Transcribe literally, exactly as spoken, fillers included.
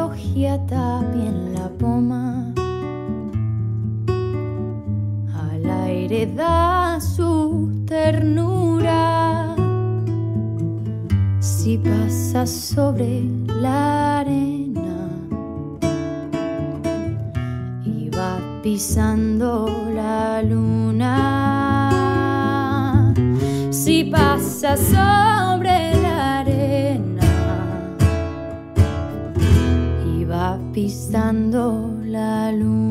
cogiata bien la poma, al aire da su ternura. Si pasa sobre la arena y va pisando la luna, si pasa sobre la arena y va pisando la luna.